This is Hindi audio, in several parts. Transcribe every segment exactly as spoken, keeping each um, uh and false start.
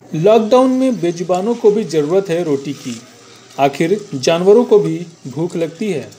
लॉकडाउन में बेजुबानों को भी जरूरत है रोटी की। आखिर जानवरों को भी भूख लगती है।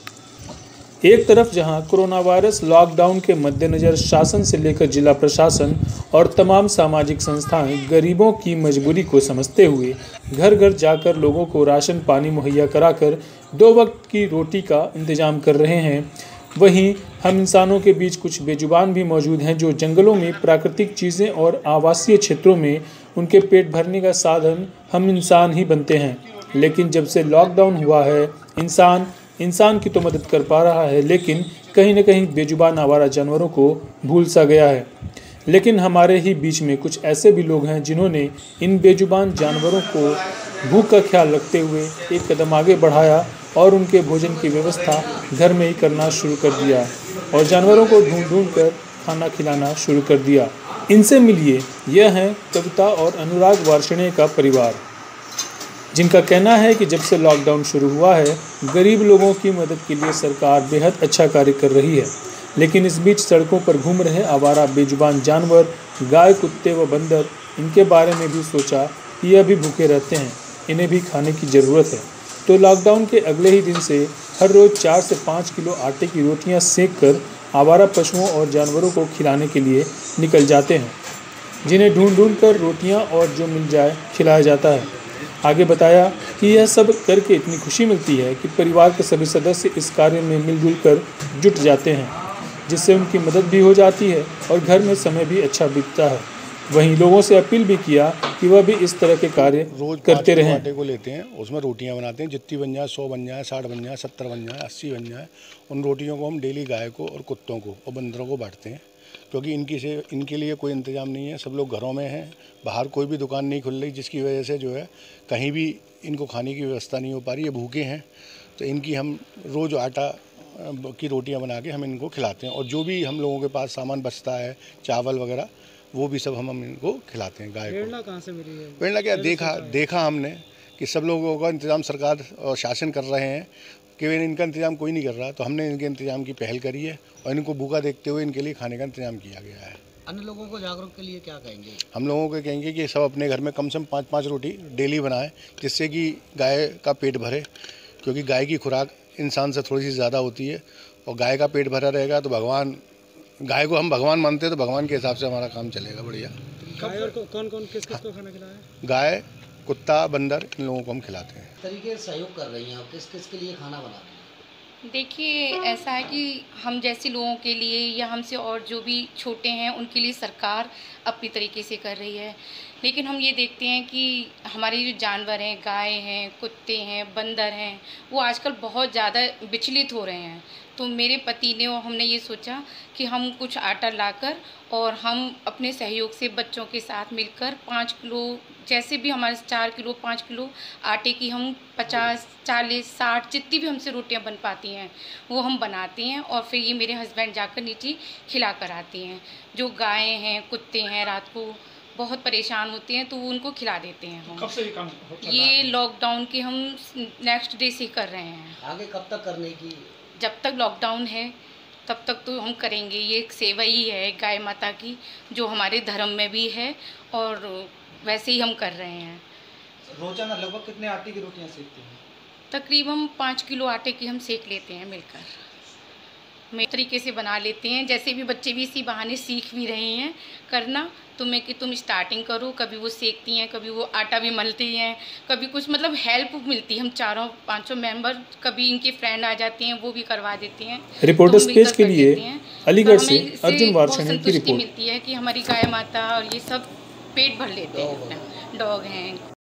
एक तरफ जहां कोरोना वायरस लॉकडाउन के मद्देनजर शासन से लेकर जिला प्रशासन और तमाम सामाजिक संस्थाएं गरीबों की मजबूरी को समझते हुए घर घर जाकर लोगों को राशन पानी मुहैया कराकर दो वक्त की रोटी का इंतजाम कर रहे हैं, वहीं हम इंसानों के बीच कुछ बेजुबान भी मौजूद हैं जो जंगलों में प्राकृतिक चीज़ें और आवासीय क्षेत्रों में उनके पेट भरने का साधन हम इंसान ही बनते हैं। लेकिन जब से लॉकडाउन हुआ है, इंसान इंसान की तो मदद कर पा रहा है, लेकिन कहीं न कहीं बेजुबान आवारा जानवरों को भूल सा गया है। लेकिन हमारे ही बीच में कुछ ऐसे भी लोग हैं जिन्होंने इन बेजुबान जानवरों को भूख का ख्याल रखते हुए एक कदम आगे बढ़ाया और उनके भोजन की व्यवस्था घर में ही करना शुरू कर दिया और जानवरों को ढूंढ ढूंढ कर खाना खिलाना शुरू कर दिया। इनसे मिलिए, यह है कविता और अनुराग वार्ष्णेय का परिवार, जिनका कहना है कि जब से लॉकडाउन शुरू हुआ है, गरीब लोगों की मदद के लिए सरकार बेहद अच्छा कार्य कर रही है। लेकिन इस बीच सड़कों पर घूम रहे आवारा बेजुबान जानवर, गाय, कुत्ते व बंदर, इनके बारे में भी सोचा कि ये भी भूखे रहते हैं, इन्हें भी खाने की ज़रूरत है। तो लॉकडाउन के अगले ही दिन से हर रोज़ चार से पाँच किलो आटे की रोटियां सेक कर आवारा पशुओं और जानवरों को खिलाने के लिए निकल जाते हैं, जिन्हें ढूंढ ढूंढ कर रोटियां और जो मिल जाए खिलाया जाता है। आगे बताया कि यह सब करके इतनी खुशी मिलती है कि परिवार के सभी सदस्य इस कार्य में मिलजुल कर जुट जाते हैं, जिससे उनकी मदद भी हो जाती है और घर में समय भी अच्छा बीतता है। वहीं लोगों से अपील भी किया कि वह भी इस तरह के कार्य रोज करते रहें। आटे को लेते हैं, उसमें रोटियां बनाते हैं, जितनी बन जाए, सौ बन जाए, साठ बन जाए, सत्तर बन जाए, अस्सी बन जाए, उन रोटियों को हम डेली गाय को और कुत्तों को और बंदरों को बांटते हैं, क्योंकि इनकी से इनके लिए कोई इंतज़ाम नहीं है। सब लोग घरों में हैं, बाहर कोई भी दुकान नहीं खुल रही, जिसकी वजह से जो है कहीं भी इनको खाने की व्यवस्था नहीं हो पा रही है, भूखे हैं। तो इनकी हम रोज़ आटा की रोटियां बना के हम इनको खिलाते हैं और जो भी हम लोगों के पास सामान बचता है, चावल वगैरह, वो भी सब हम हम इनको खिलाते हैं। गाय प्रेरणा कहाँ से मिली है? प्रेरणा क्या, देखा देखा हमने कि सब लोगों का इंतज़ाम सरकार और शासन कर रहे हैं कि इनका इंतज़ाम कोई नहीं कर रहा, तो हमने इनके इंतज़ाम की पहल करी है और इनको भूखा देखते हुए इनके लिए खाने का इंतज़ाम किया गया है। अन्य लोगों को जागरूक के लिए क्या कहेंगे? हम लोगों को कहेंगे कि सब अपने घर में कम से कम पाँच पाँच रोटी डेली बनाएं, जिससे कि गाय का पेट भरे, क्योंकि गाय की खुराक इंसान से थोड़ी सी ज़्यादा होती है और गाय का पेट भरा रहेगा तो भगवान, गाय को हम भगवान मानते हैं, तो भगवान के हिसाब से हमारा काम चलेगा बढ़िया। गाय और कौन कौन किस किस को खाना खिलाया? गाय, कुत्ता, बंदर, इन लोगों को हम खिलाते हैं। तरीके से सहयोग कर रही हैं और किस किस के लिए खाना बनाती हैं? देखिए, ऐसा है कि हम जैसे लोगों के लिए या हमसे और जो भी छोटे हैं उनके लिए सरकार अपनी तरीके से कर रही है, लेकिन हम ये देखते हैं कि हमारे जो जानवर हैं, गाय हैं, कुत्ते हैं, बंदर हैं, वो आजकल बहुत ज़्यादा विचलित हो रहे हैं। तो मेरे पति ने और हमने ये सोचा कि हम कुछ आटा लाकर और हम अपने सहयोग से बच्चों के साथ मिलकर पाँच किलो, जैसे भी हमारे चार किलो पाँच किलो आटे की हम पचास चालीस साठ जितनी भी हमसे रोटियां बन पाती हैं वो हम बनाते हैं और फिर ये मेरे हस्बैंड जाकर नीचे खिला कर आते हैं। जो गायें हैं, कुत्ते हैं, रात को बहुत परेशान होते हैं तो वो उनको खिला देते हैं हम। कब से ये काम? ये लॉकडाउन के हम नेक्स्ट डे से कर रहे हैं। आगे कब तक करने की? जब तक लॉकडाउन है तब तक तो हम करेंगे। ये एक सेवा ही है गाय माता की, जो हमारे धर्म में भी है और वैसे ही हम कर रहे हैं। रोजाना लगभग कितने आटे की रोटियां सेकते हैं? तकरीबन पाँच किलो आटे की हम सेक लेते हैं मिलकर। मैं तरीके से बना लेते हैं, जैसे भी बच्चे भी इसी बहाने सीख भी रहे हैं करना, तो मैं कि तुम स्टार्टिंग करो। कभी वो सेकती हैं, कभी वो आटा भी मलती हैं, कभी कुछ मतलब हेल्प मिलती है। हम चारों पांचों मेंबर, कभी इनके फ्रेंड आ जाते हैं वो भी करवा देते हैं। रिपोर्टर्स पेज के लिए अलीगढ़ से अर्जुन वार्ष्णेय की रिपोर्ट। मिलती है कि हमारी गाय माता और ये सब पेट भर लेते हैं, डॉग हैं।